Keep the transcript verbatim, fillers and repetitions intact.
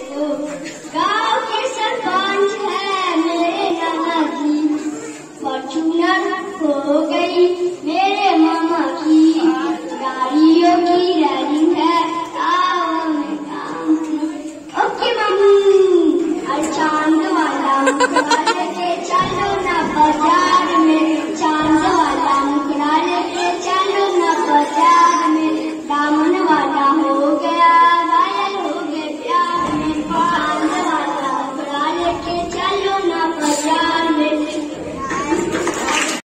गांव के सरपंच है मेरे नाना जी, फॉर्चूनर हो गई